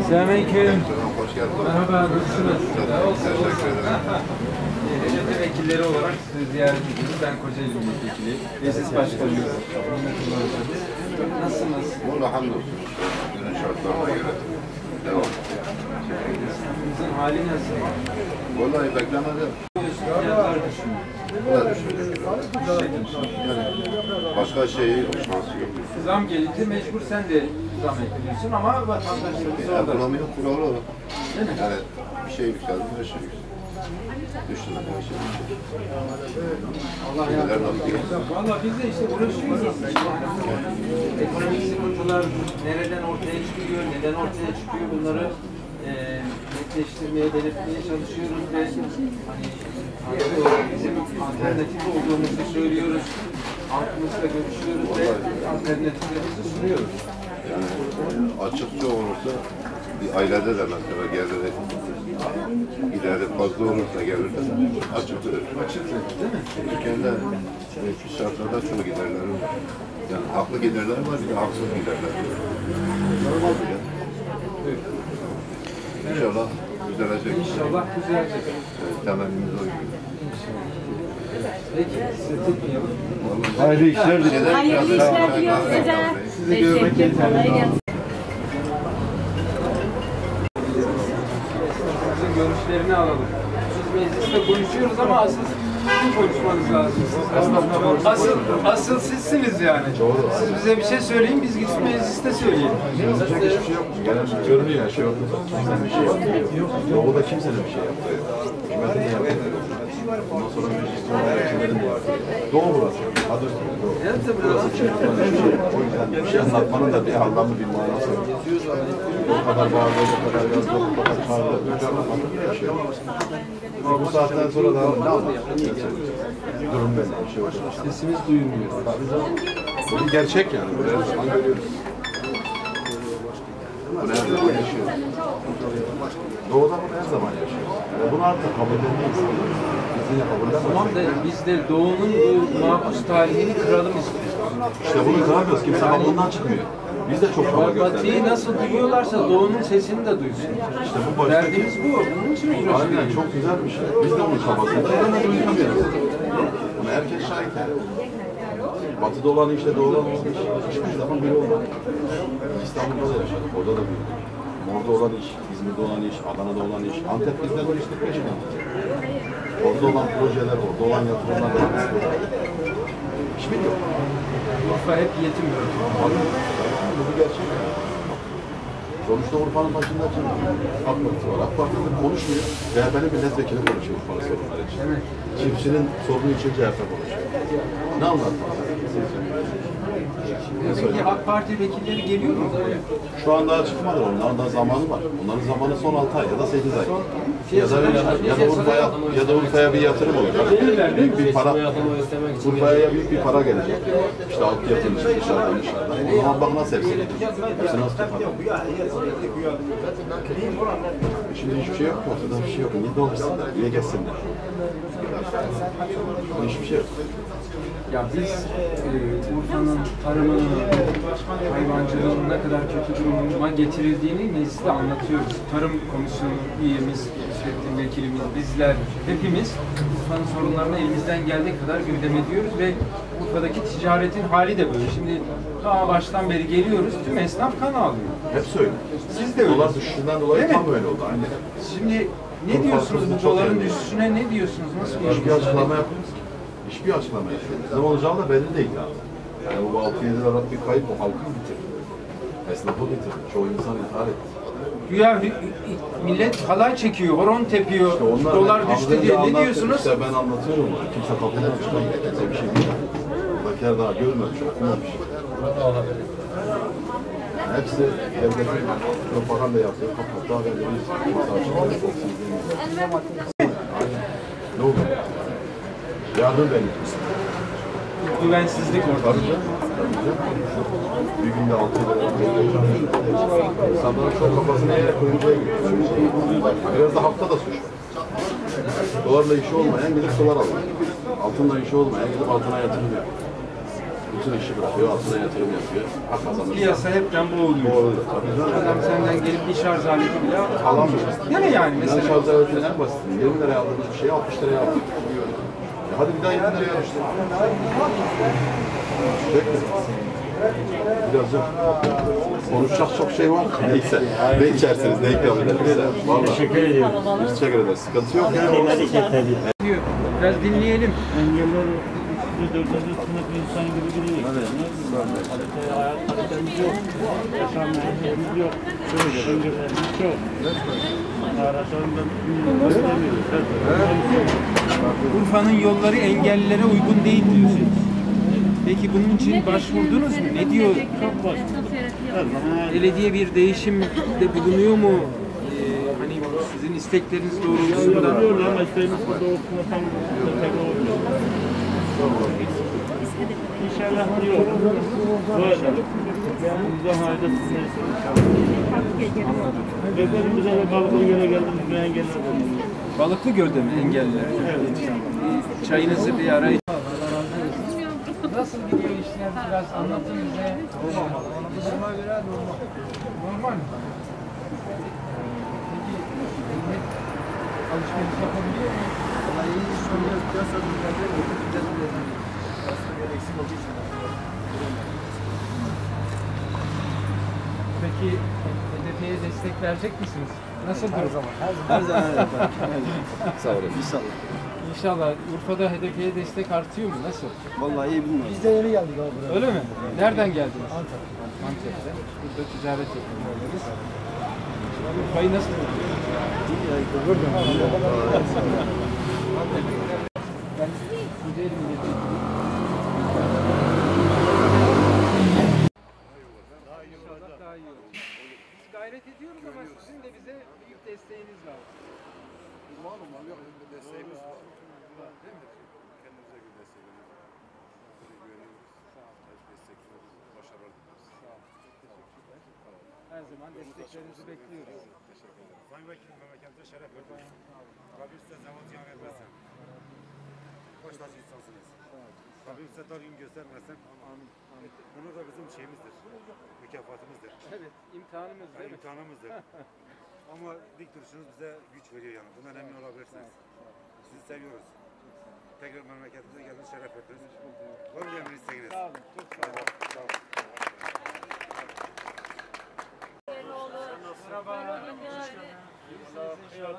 Selamünaleyküm. Hoş geldiniz. Merhaba, nasılsınız? Teşekkür ederim. Devlet vekilleri olarak sizi ziyaret ediyoruz. Ben Kocaeli Milletvekili, Meclis Başkanıyız. Nasılsınız? Vallahi hamdolsun. Günün şartlarına göre devam. Bizim hali nasıl? Vallahi beklemedim. Fiyatlar düşmüyor. Bu da düşünüyorum. Yani başka şey yok, şansı yok. Zam gelince mecbur sen de zam ekliyorsun ama vatandaşlarımız orada. Ekonominin kuralı o. Değil mi? Yani bir şey yükseldi, her şey yükseldi. Düştü de her şey yükseldi. Allah Neler nasıl değil? Valla biz de işte uğraşıyoruz. Ekonomik sıkıntılar nereden ortaya çıkıyor, neden ortaya çıkıyor bunları netleştirmeye, belirtmeye çalışıyoruz ve hani bizim alternatif olduğumuzu söylüyoruz. Halkımızla görüşüyoruz ve alternatiflerimizi sunuyoruz. Yani açıkça olursa bir ailede de mesela geliri gideri fazla olursa gelirde açıktır. Açıktır, değil mi? Türkiye'de mevcut şartlarda çoğu giderleri var. Yani haklı giderler var, bir de haksız giderler var. Normal bir yer. İnşallah düzelecek. İnşallah düzelecek. Temennimiz o gibi. Peki, size tutmayalım. Hayırlı işler dilerim. Hayırlı işler diliyoruz size. Sizi görmek yeterli. Kolay gelsin. Sizin görüşlerini alalım. Biz mecliste konuşuyoruz ama asıl sizin konuşmanız lazım. Asıl sizsiniz yani. Siz bize bir şey söyleyin, biz gidip mecliste söyleyelim. Yapacak hiçbir şey yok. Gelen görünüyor ya, şey yok. Kimsenin bir şey yok. Doğuda kimsenin bir şey yaptığı yok. Hükümetin de yaptığı yok. Ondan sonra mecliste olan elçilerin de yaptığı yok. Doğu burası. Adı üstünde Doğu. Burası için yapılan bir şey yok. O yüzden bir şey anlatmanın da bir anlamlı bir manası var. O kadar bağırdı, o kadar yazdı, o kadar çağırdı. Öyle anlatmak bir şey yok. Ama bu saatten sonra daha ne anlatacak? Durum belli, bir şey yok. Sesimiz duyulmuyor. Bu bir gerçek yani. Bu her zaman görüyoruz. Bu her zaman yaşıyor. Doğuda bunu her zaman yaşıyor. Yani bunu artık kabul edemeyiz. Biz yine kabul Tamam da edemeyiz. biz de Doğu'nun bu mahpus tarihini kıralım istiyoruz. İşte bunu kıramıyoruz. Kimse kabuğundan çıkmıyor. Biz de çok çaba Batı'yı gösterdik. nasıl duyuyorlarsa Doğu'nun sesini de duysun. İşte bu baştaki... Derdimiz bu. Bunun için uğraşıyoruz. Aynen çok güzel bir şey. Biz de onun çabasındayız ama duyuramıyoruz. Ama herkes şahit yani. Batı'da olan işte doğuda olan iş hiçbir zaman biri olmadı. İstanbul'da da yaşadık, orada da büyüdük. Orada olan iş, İzmir'de olan iş, Adana'da olan iş, Antep bizden 45 yıl. Orada olan projeler, orada olan yatırımlar da hiçbir yok. Urfa hep yetim bırakıyor. Bu bir gerçek. Sonuçta Urfa'nın başında kim? AK Parti var. AK Parti'de konuşmuyor. CHP'nin milletvekili konuşuyor Urfa'nın sorunları için. Evet. Çiftçinin sorunu için CHP konuşuyor. Ne anlatmaz? Peki AK Parti vekilleri geliyor mu? Şu an daha çıkmadı. Onların da zamanı var. Onların zamanı son 6 ay ya da 8 ay. Ya da Urfa'ya bir yatırım olacak. Büyük bir para. Urfa'ya büyük bir para gelecek. İşte altyapı için dışarıdan. O zaman bak nasıl hepsi gelecek. Hepsi nasıl tutar? Şimdi hiçbir şey yok. Ortada bir şey yok. Niye dolaşsınlar? Niye geçsinler? Hiçbir şey yok. Ya biz Urfa'nın tarımının, hayvancılığının ne kadar kötü duruma getirildiğini mecliste anlatıyoruz. Tarım Komisyonu üyemiz, Şerif'in vekilimiz, bizler, hepimiz Urfa'nın sorunlarını elimizden geldiği kadar gündem ediyoruz ve Urfa'daki ticaretin hali de böyle. Şimdi daha baştan beri geliyoruz, tüm esnaf kan ağlıyor. Hepsi öyle. Siz de öyle. Dolar düşüşünden dolayı tam öyle oldu. Aynen. Şimdi ne diyorsunuz bu doların düşüşüne, ne diyorsunuz? Nasıl bir Hiçbir açıklama yapmıyoruz. Hiçbir açıklama yapmıyoruz. Ne olacağı da belli değil yani. Yani bu 6-7 liralık bir kayıp bu halkı bitirdi. Esnafı bitirdi. Çoğu insan intihar etti. Güya millet halay çekiyor, horon tepiyor, İşte onlar dolar düştü diye ne diyorsunuz? İşte ben anlatıyorum onu. Kimse kapıdan çıkmıyor. Kimse bir şey bilmiyor. Buradakiler daha görmemiş, okumamış. Hepsi devletin propaganda yaptığı kapattığı haberleri ne oldu? Yardım bekliyorsun. Güvensizlik ortada. Bir günde 6 lira. İnsanların çok kafasına eğerek oyuncuya gidiyor. Biraz da hafta da suç. Dolarla işi olmayan gidip dolar alıyor. Altınla işi olmayan gidip altına yatırım yapıyor. Bütün işi bırakıyor, altına yatırım yapıyor. Hak kazanır. Piyasa hepten boğuluyor. Doğru. Tabii. Adam senden gelip bir şarj aleti bile Alamıyor. değil mi yani Ben mesela? şarj aletinin en basitini 20 liraya aldığımız bir şeyi 60 liraya aldık. Hadi bir daha 20 liraya al işte. Bekle. Birazcık konuşacak çok şey var. Neyse. Ne içersiniz, ne ikram edersiniz? Vallahi. Teşekkür ediyorum. Teşekkür ederiz. Sıkıntı yok. Diyor. Biraz dinleyelim. Engeller size dördüncü sınıf insan gibi değil. Hayat kalitemiz yok. Yaşam mühendisimiz yok. Engellerimiz çok. Araçlarından Urfa'nın yolları engellilere uygun değil diyorsunuz. Peki bunun için başvurdunuz mu? Ne diyor? çok basit. Her zaman Belediye bir değişimde bulunuyor mu? Hani sizin istekleriniz doğrultusunda. yapıyorlar ama isteğimiz burada okumasam tek olmuyor. İnşallah diyor. Böyle. Bize faydası neyse inşallah. Efendim bize de balıklı göle geldiniz bir engeller olmuyor. Balıklı Göl'de mi engelliler? Çayınızı bir ara. Nasıl gidiyor işler? Biraz anlatın bize. Normal göre normal. Normal mi? Peki millet alışveriş yapabiliyor mu? Vallahi iyi soruyor. Piyasa Peki HDP'ye destek verecek misiniz? Nasıl her zaman? Her zaman. Sağ olun. İnşallah Urfa'da HDP'ye destek artıyor mu? Nasıl? Vallahi iyi bilmiyorum. Biz de yeni geldik abi buraya. Öyle mi? Nereden geldiniz? Antep'ten. Burada ticaret yapıyorsunuz. Urfa'yı nasıl buluyorsunuz? Ben Kocaeli milletvekiliyim. İnşallah daha iyi olur. Biz gayret ediyoruz ama sizin de bize büyük desteğiniz lazım. Malum yok bir desteğimiz var. Değil mi? Kendimize bir desteğimiz var. Böyle güveniyoruz. Destekliyoruz. Başarılar diliyoruz. Sağ olun. Çok teşekkürler. Her zaman desteklerinizi bekliyoruz. Teşekkür ederim. Sayın Vekilim memleketimize şeref verdiniz. Rabbim size zeval ziyan vermesin. Hoştaş insansınız. Rabbim size dar gün göstermesin. Amin. Amin. Bunu da bizim şeyimizdir. Mükafatımızdır. Evet, imtihanımız değil mi? İmtihanımızdır. Ama dik duruşunuz bize güç veriyor yani. Bundan emin olabilirsiniz. Sizi seviyoruz. Tekrar memleketimize geldiniz, şeref verdiniz. Var mı emrin isteğiniz? Sağ olun. Çok sağ olun. Sağ olun. Merhaba. İyisiniz inşallah.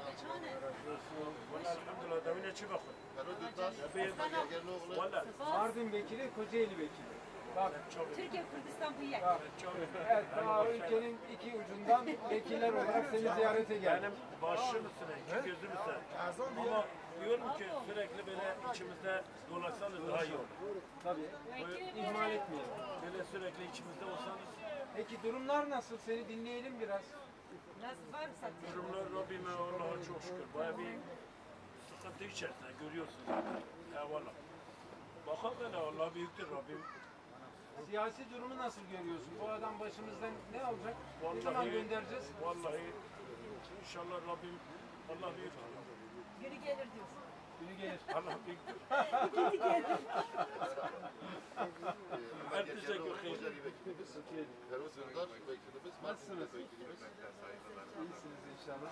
Mardin vekili, Kocaeli vekili. Bak, Türkiye Kürdistan bu yer. bak. Evet, daha ülkenin iki ucundan vekiller olarak seni ziyarete geldim. Başım üstüne, iki gözüm üstüne. Ama diyorum ki sürekli böyle içimizde dolaşsanız daha iyi olur. Tabii. İhmal etmeyelim. Böyle sürekli içimizde olsanız. Peki durumlar nasıl? Seni dinleyelim biraz. Nasıl varsa Durumlar Rabbime Allah'a çok şükür. Baya bir sıkıntı içerisinde görüyorsunuz zaten. Eyvallah. Bakalım hele Allah büyüktür Rabbim. Siyasi durumu nasıl görüyorsun? Bu adam başımızdan ne olacak? Ne zaman göndereceğiz? Vallahi inşallah Rabbim Allah büyüktür. günü gelir diyorsun. Günü gelir. Allah büyüktür. Her teşekkür ederim. Nasılsınız? İyisiniz inşallah.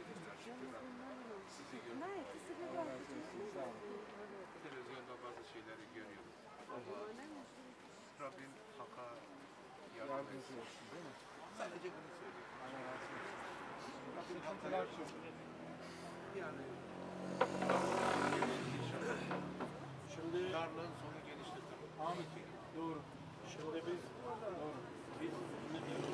Sağ olun. Televizyonda bazı şeyleri görüyoruz. Rabbim haka Yardımcı olsun değil mi? sadece bunu söylüyor. Allah razı olsun. Sıkıntılar çok. Yani Şimdi darlığın sonu genişletir. Amin. Doğru. Şimdi biz ne diyoruz?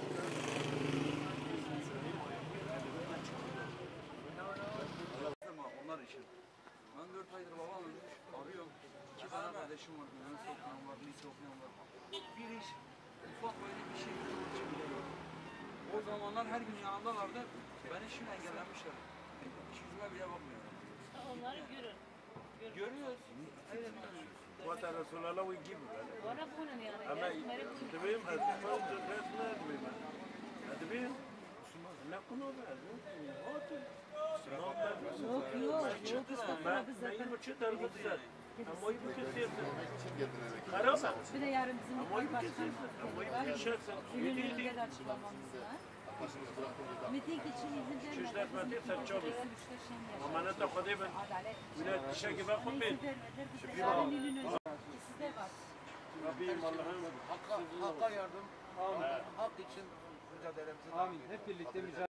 Ama onlar için. Ben 4 aydır babam ölmüş. Arıyorum. 2 tane kardeşim var. Üniversite okuyan var. Lise okuyan var. Bir iş. Ufak böyle bir şey. O zamanlar her gün yanımdalardı. Beni şimdi engellenmişler. Hiç yüzüme bile bakmıyor. Onları görür. Görüyoruz. Vatan Resulallah ve gibi böyle. Bana bunun yani. Ama Yazmayı bunun. edebiyim resme edebiyim. Edebiyim. Ne konu var? Yok yok. Yok ıslatma biz Ben zaten. 23 tane güzel. Ama oyu edilsin. kesiyorsun. Karamam. Bir de yarın bizim Ama oyu il başkanı kesiyorsun. Ama oyu var. kesersen. Ünlü'nde de açıklamamız var. Miting için izin Çocuklar vermeden Fatih bizim sen çok iyi. sürüşte şenler. Ama ne de kadar ben. Adalet. Millet dişe gibi Neyse kopayım. vermediler. Biz de yarın ilin önü. Sizde var. Rabbim Allah'ım. Hakka yardım, hak için mücadelemizi Amin. Hep birlikte mücadele